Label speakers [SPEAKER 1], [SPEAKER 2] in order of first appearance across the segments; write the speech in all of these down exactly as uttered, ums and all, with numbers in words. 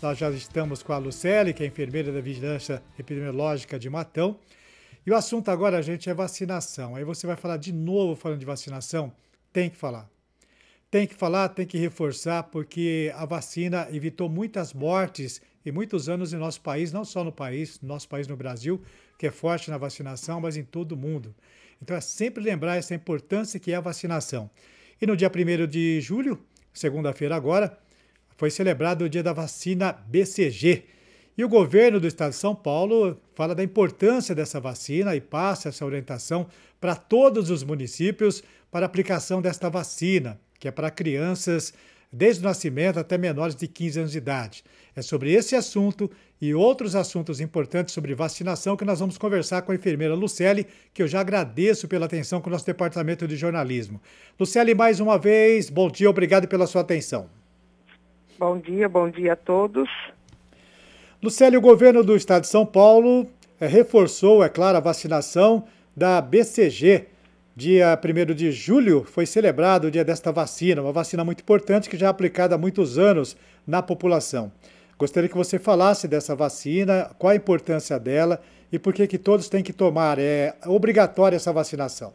[SPEAKER 1] Nós já estamos com a Lucélia, que é enfermeira da Vigilância Epidemiológica de Matão. E o assunto agora, gente, é vacinação. Aí você vai falar de novo falando de vacinação? Tem que falar. Tem que falar, tem que reforçar, porque a vacina evitou muitas mortes e muitos anos em nosso país, não só no país, no nosso país no Brasil, que é forte na vacinação, mas em todo o mundo. Então é sempre lembrar essa importância que é a vacinação. E no dia primeiro de julho, segunda-feira agora, foi celebrado o dia da vacina B C G. E o governo do estado de São Paulo fala da importância dessa vacina e passa essa orientação para todos os municípios para a aplicação desta vacina, que é para crianças desde o nascimento até menores de quinze anos de idade. É sobre esse assunto e outros assuntos importantes sobre vacinação que nós vamos conversar com a enfermeira Lucélia, que eu já agradeço pela atenção com o nosso departamento de jornalismo. Lucélia, mais uma vez, bom dia, obrigado pela sua atenção.
[SPEAKER 2] Bom dia, bom dia a todos.
[SPEAKER 1] Lucélia, o governo do estado de São Paulo é, reforçou, é claro, a vacinação da B C G. Dia primeiro de julho foi celebrado o dia desta vacina, uma vacina muito importante que já é aplicada há muitos anos na população. Gostaria que você falasse dessa vacina, qual a importância dela e por que que todos têm que tomar. É obrigatória essa vacinação.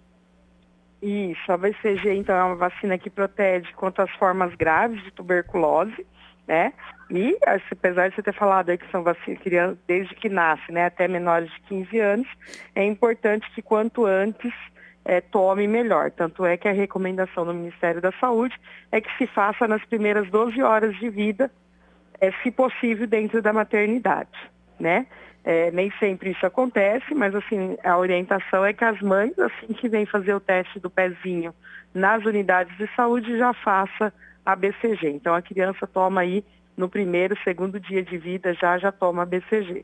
[SPEAKER 2] Isso, a B C G, então, é uma vacina que protege contra as formas graves de tuberculose, né? E, apesar de você ter falado aí que são vacinas crianças desde que nasce, né, até menores de quinze anos, é importante que quanto antes é, tome melhor. Tanto é que a recomendação do Ministério da Saúde é que se faça nas primeiras doze horas de vida, é, se possível, dentro da maternidade, né? É, nem sempre isso acontece, mas assim, a orientação é que as mães, assim que vêm fazer o teste do pezinho nas unidades de saúde, já faça a B C G. Então a criança toma aí no primeiro, segundo dia de vida, já já toma a B C G.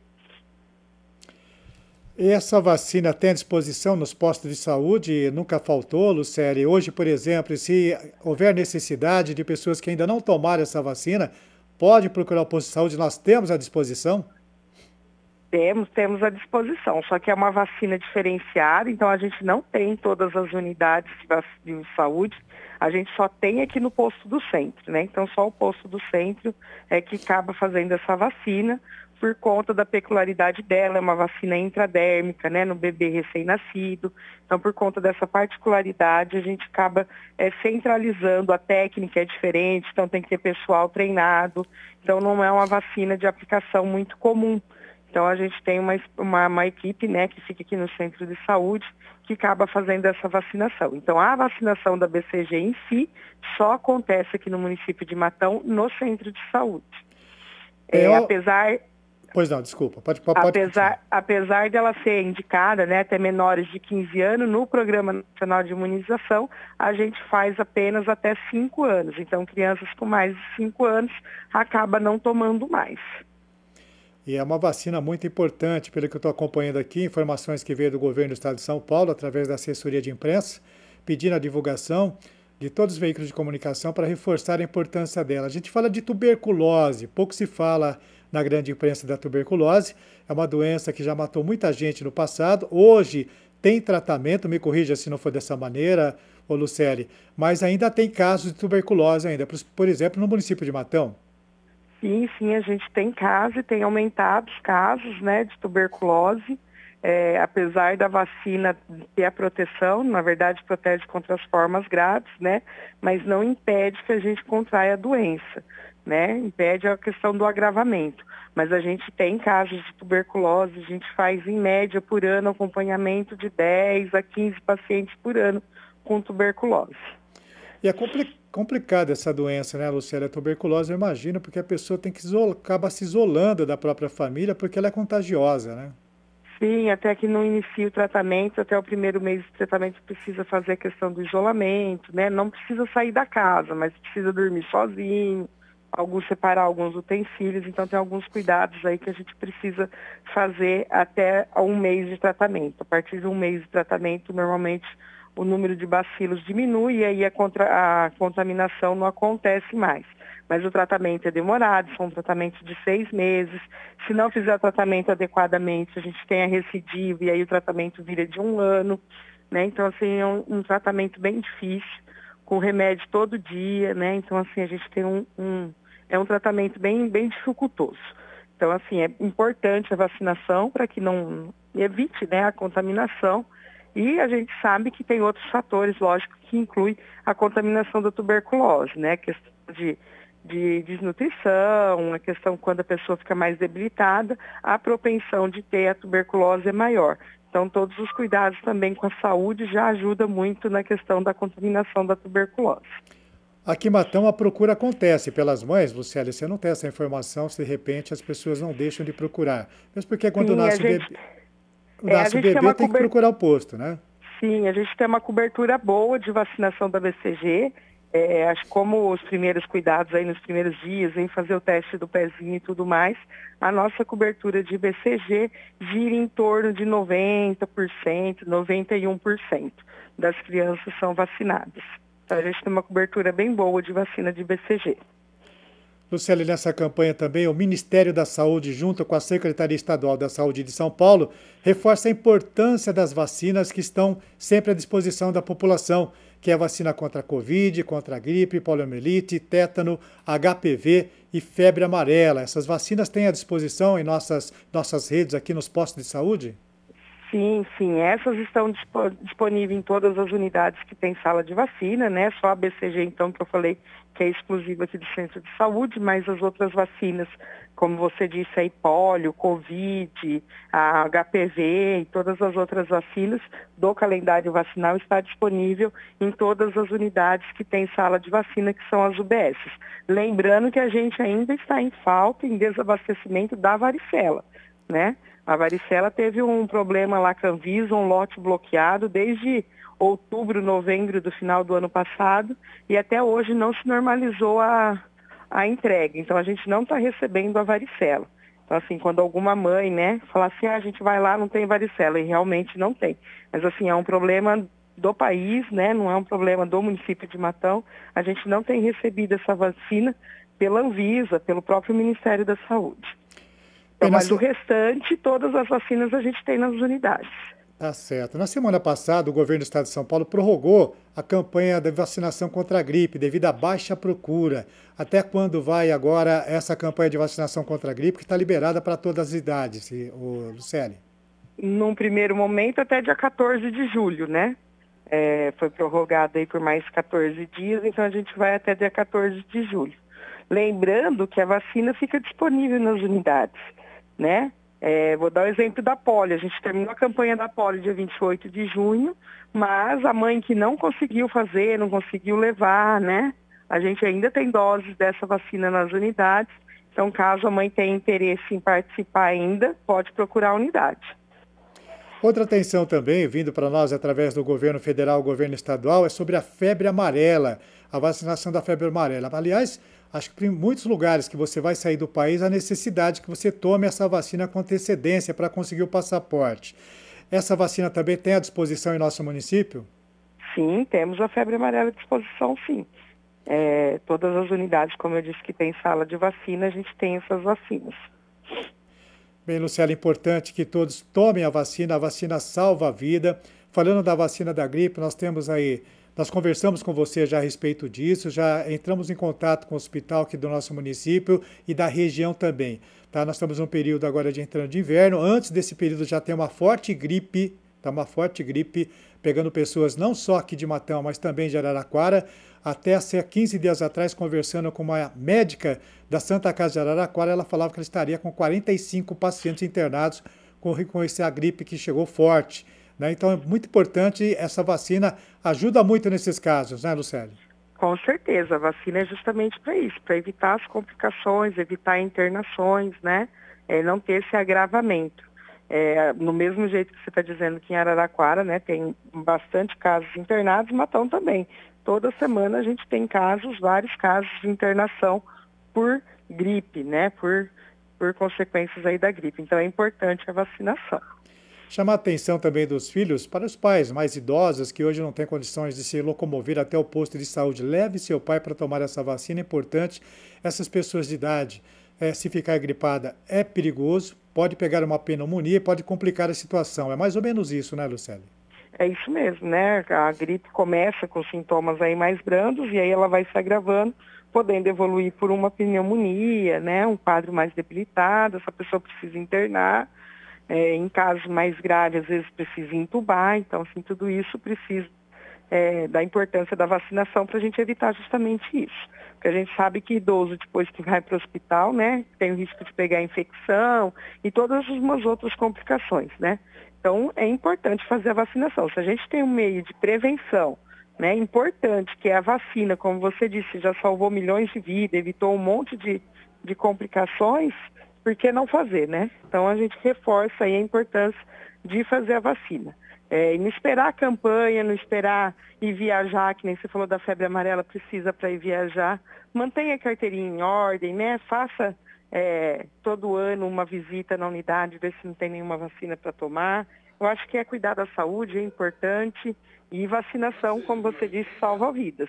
[SPEAKER 1] E essa vacina tem à disposição nos postos de saúde? Nunca faltou, Lucélia? Hoje, por exemplo, se houver necessidade de pessoas que ainda não tomaram essa vacina, pode procurar o posto de saúde, nós temos à disposição?
[SPEAKER 2] Temos, temos à disposição, só que é uma vacina diferenciada, então a gente não tem em todas as unidades de, de saúde, a gente só tem aqui no posto do centro, né? Então só o posto do centro é que acaba fazendo essa vacina, por conta da peculiaridade dela, é uma vacina intradérmica, né, no bebê recém-nascido. Então, por conta dessa particularidade, a gente acaba é, centralizando, a técnica é diferente, então tem que ter pessoal treinado. Então, não é uma vacina de aplicação muito comum. Então, a gente tem uma, uma, uma equipe, né, que fica aqui no centro de saúde, que acaba fazendo essa vacinação. Então, a vacinação da B C G em si só acontece aqui no município de Matão, no centro de saúde. É,
[SPEAKER 1] Eu...
[SPEAKER 2] apesar...
[SPEAKER 1] Pois não, desculpa. Pode, pode
[SPEAKER 2] apesar, apesar dela ser indicada, né, até menores de quinze anos, no Programa Nacional de Imunização, a gente faz apenas até cinco anos. Então, crianças com mais de cinco anos acabam não tomando mais.
[SPEAKER 1] E é uma vacina muito importante, pelo que eu estou acompanhando aqui, informações que veio do governo do estado de São Paulo, através da assessoria de imprensa, pedindo a divulgação de todos os veículos de comunicação para reforçar a importância dela. A gente fala de tuberculose, pouco se fala na grande imprensa da tuberculose, é uma doença que já matou muita gente no passado, hoje tem tratamento, me corrija se não for dessa maneira, ô Lucélia, mas ainda tem casos de tuberculose ainda, por exemplo, no município de Matão.
[SPEAKER 2] Sim, sim, a gente tem casos e tem aumentado os casos, né, de tuberculose, é, apesar da vacina ter a proteção, na verdade protege contra as formas graves, né, mas não impede que a gente contraia a doença, né, impede a questão do agravamento. Mas a gente tem casos de tuberculose, a gente faz em média por ano acompanhamento de dez a quinze pacientes por ano com tuberculose.
[SPEAKER 1] E é compli- complicada essa doença, né, Lucélia? A tuberculose, eu imagino, porque a pessoa tem que isolar, acaba se isolando da própria família porque ela é contagiosa, né?
[SPEAKER 2] Sim, até que não inicia o tratamento, até o primeiro mês de tratamento precisa fazer a questão do isolamento, né? Não precisa sair da casa, mas precisa dormir sozinho, alguns separar alguns utensílios, então tem alguns cuidados aí que a gente precisa fazer até um mês de tratamento. A partir de um mês de tratamento, normalmente o número de bacilos diminui e aí a, contra, a contaminação não acontece mais. Mas o tratamento é demorado, são tratamentos de seis meses. Se não fizer o tratamento adequadamente, a gente tem a recidiva e aí o tratamento vira de um ano, né? Então, assim, é um, um tratamento bem difícil, com remédio todo dia, né? Então, assim, a gente tem um, um é um tratamento bem, bem dificultoso. Então, assim, é importante a vacinação para que não evite, né, a contaminação. E a gente sabe que tem outros fatores, lógico, que inclui a contaminação da tuberculose, né? A questão de, de desnutrição, a questão quando a pessoa fica mais debilitada, a propensão de ter a tuberculose é maior. Então, todos os cuidados também com a saúde já ajudam muito na questão da contaminação da tuberculose.
[SPEAKER 1] Aqui em Matão a procura acontece pelas mães, Luciele, você não tem essa informação se de repente as pessoas não deixam de procurar. Mesmo porque quando
[SPEAKER 2] Sim,
[SPEAKER 1] nasce
[SPEAKER 2] a
[SPEAKER 1] o
[SPEAKER 2] gente,
[SPEAKER 1] bebê,
[SPEAKER 2] é, a
[SPEAKER 1] nasce o
[SPEAKER 2] gente tem
[SPEAKER 1] bebê
[SPEAKER 2] uma
[SPEAKER 1] tem que
[SPEAKER 2] cobertura.
[SPEAKER 1] procurar o posto, né?
[SPEAKER 2] Sim, a gente tem uma cobertura boa de vacinação da B C G. É, acho que como os primeiros cuidados aí nos primeiros dias, em fazer o teste do pezinho e tudo mais, a nossa cobertura de B C G gira em torno de noventa por cento, noventa e um por cento das crianças são vacinadas. Então a gente tem uma cobertura bem boa de vacina de B C G.
[SPEAKER 1] Luciele, nessa campanha também, o Ministério da Saúde, junto com a Secretaria Estadual da Saúde de São Paulo, reforça a importância das vacinas que estão sempre à disposição da população, que é a vacina contra a Covid, contra a gripe, poliomielite, tétano, H P V e febre amarela. Essas vacinas têm à disposição em nossas, nossas redes aqui nos postos de saúde?
[SPEAKER 2] Sim, sim. Essas estão disponíveis em todas as unidades que tem sala de vacina, né? Só a B C G, então, que eu falei que é exclusiva aqui do Centro de Saúde, mas as outras vacinas, como você disse aí, pólio, Covid, a H P V e todas as outras vacinas do calendário vacinal está disponível em todas as unidades que tem sala de vacina, que são as U B S. Lembrando que a gente ainda está em falta, em desabastecimento da varicela, né? A varicela teve um problema lá com a Anvisa, um lote bloqueado desde outubro, novembro do final do ano passado e até hoje não se normalizou a, a entrega. Então a gente não está recebendo a varicela. Então assim, quando alguma mãe, né, fala assim, ah, a gente vai lá, não tem varicela, e realmente não tem. Mas assim, é um problema do país, né, não é um problema do município de Matão. A gente não tem recebido essa vacina pela Anvisa, pelo próprio Ministério da Saúde. Então, mas o restante, todas as vacinas a gente tem nas unidades.
[SPEAKER 1] Tá certo. Na semana passada, o governo do estado de São Paulo prorrogou a campanha de vacinação contra a gripe devido à baixa procura. Até quando vai agora essa campanha de vacinação contra a gripe que está liberada para todas as idades, Luciele?
[SPEAKER 2] Num primeiro momento, até dia quatorze de julho, né? É, foi prorrogado aí por mais quatorze dias, então a gente vai até dia quatorze de julho. Lembrando que a vacina fica disponível nas unidades, né? É, vou dar o exemplo da polio. A gente terminou a campanha da polio dia vinte e oito de junho, mas a mãe que não conseguiu fazer, não conseguiu levar, né? A gente ainda tem doses dessa vacina nas unidades. Então, caso a mãe tenha interesse em participar ainda, pode procurar a unidade.
[SPEAKER 1] Outra atenção também, vindo para nós através do governo federal, governo estadual, é sobre a febre amarela, a vacinação da febre amarela. Aliás, acho que em muitos lugares que você vai sair do país, há necessidade que você tome essa vacina com antecedência para conseguir o passaporte. Essa vacina também tem à disposição em nosso município?
[SPEAKER 2] Sim, temos a febre amarela à disposição, sim. É, todas as unidades, como eu disse, que tem sala de vacina, a gente tem essas vacinas.
[SPEAKER 1] Bem, Luciela, é importante que todos tomem a vacina, a vacina salva a vida. Falando da vacina da gripe, nós temos aí, nós conversamos com você já a respeito disso, já entramos em contato com o hospital aqui do nosso município e da região também. Tá? Nós estamos num período agora de entrando de inverno, antes desse período já tem uma forte gripe, tá? Uma forte gripe pegando pessoas não só aqui de Matão, mas também de Araraquara. Até há quinze dias atrás, conversando com uma médica da Santa Casa de Araraquara, ela falava que ela estaria com quarenta e cinco pacientes internados com, com essa gripe que chegou forte. Né? Então é muito importante, essa vacina ajuda muito nesses casos, né, Lucélia?
[SPEAKER 2] Com certeza, a vacina é justamente para isso, para evitar as complicações, evitar internações, né? É, não ter esse agravamento. É, no mesmo jeito que você está dizendo que em Araraquara, né, tem bastante casos internados, Matão também. Toda semana a gente tem casos, vários casos de internação por gripe, né? Por, por consequências aí da gripe. Então é importante a vacinação.
[SPEAKER 1] Chamar a atenção também dos filhos para os pais mais idosos que hoje não têm condições de se locomover até o posto de saúde. Leve seu pai para tomar essa vacina, é importante. Essas pessoas de idade, é, se ficar gripada, é perigoso, pode pegar uma pneumonia e pode complicar a situação. É mais ou menos isso, né, Lucélia?
[SPEAKER 2] É isso mesmo, né? A gripe começa com sintomas aí mais brandos e aí ela vai se agravando podendo evoluir por uma pneumonia, né, um quadro mais debilitado, essa pessoa precisa internar, é, em casos mais graves, às vezes precisa entubar, então, assim, tudo isso precisa é, da importância da vacinação para a gente evitar justamente isso. Porque a gente sabe que idoso, depois que vai para o hospital, né, tem o risco de pegar infecção e todas umas outras complicações, né? Então, é importante fazer a vacinação. Se a gente tem um meio de prevenção, né, importante, que é a vacina, como você disse, já salvou milhões de vidas, evitou um monte de, de complicações, por que não fazer, né? Então, a gente reforça aí a importância de fazer a vacina. É, e não esperar a campanha, não esperar ir viajar, que nem você falou da febre amarela, precisa para ir viajar. Mantenha a carteirinha em ordem, né? Faça é, todo ano uma visita na unidade, ver se não tem nenhuma vacina para tomar. Eu acho que é cuidar da saúde, é importante. E vacinação, como você disse, salva vidas.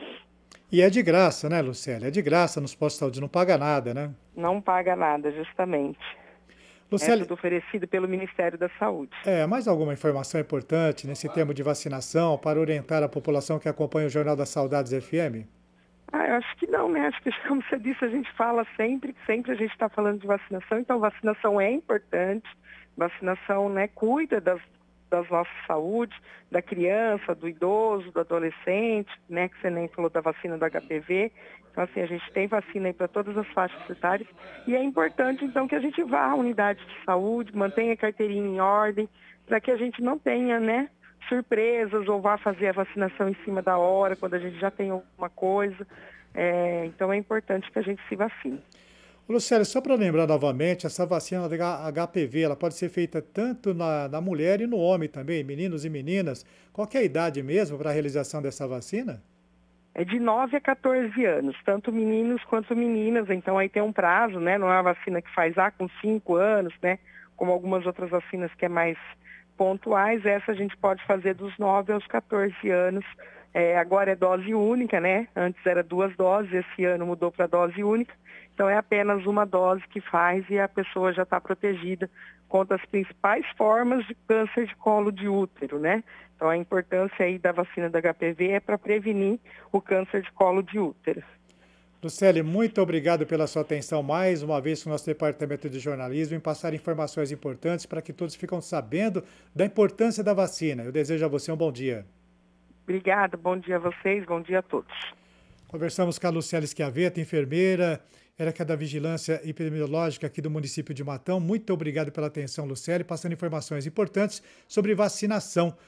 [SPEAKER 1] E é de graça, né, Lucélia? É de graça nos postos de saúde, não paga nada, né?
[SPEAKER 2] Não paga nada, justamente.
[SPEAKER 1] Lucélia,
[SPEAKER 2] É tudo oferecido pelo Ministério da Saúde.
[SPEAKER 1] é, mais alguma informação importante nesse termo de vacinação para orientar a população que acompanha o Jornal das Saudades F M?
[SPEAKER 2] Ah, eu acho que não, né? Acho que, como você disse, a gente fala sempre, sempre a gente está falando de vacinação, então vacinação é importante, vacinação, né, cuida das, das nossas saúdes, da criança, do idoso, do adolescente, né, que você nem falou da vacina do H P V. Então, assim, a gente tem vacina aí para todas as faixas etárias e é importante, então, que a gente vá à unidade de saúde, mantenha a carteirinha em ordem, para que a gente não tenha, né, surpresas ou vá fazer a vacinação em cima da hora, quando a gente já tem alguma coisa. É, então, é importante que a gente se vacine.
[SPEAKER 1] Lucélia, só para lembrar novamente, essa vacina da H P V, ela pode ser feita tanto na, na mulher e no homem também, meninos e meninas. Qual que é a idade mesmo para a realização dessa vacina?
[SPEAKER 2] É de nove a quatorze anos, tanto meninos quanto meninas, então aí tem um prazo, né? Não é uma vacina que faz ah, com cinco anos, né? Como algumas outras vacinas que é mais pontuais, essa a gente pode fazer dos nove aos quatorze anos. É, agora é dose única, né? Antes era duas doses, esse ano mudou para dose única. Então é apenas uma dose que faz e a pessoa já está protegida contra as principais formas de câncer de colo de útero, né? Então a importância aí da vacina da H P V é para prevenir o câncer de colo de útero.
[SPEAKER 1] Lucélia, muito obrigado pela sua atenção mais uma vez com o nosso Departamento de Jornalismo em passar informações importantes para que todos fiquem sabendo da importância da vacina. Eu desejo a você um bom dia.
[SPEAKER 2] Obrigada, bom dia a vocês, bom dia a todos.
[SPEAKER 1] Conversamos com a Lucélia Schiavetta, enfermeira, ela que é da Vigilância Epidemiológica aqui do município de Matão. Muito obrigado pela atenção, Lucélia, passando informações importantes sobre vacinação.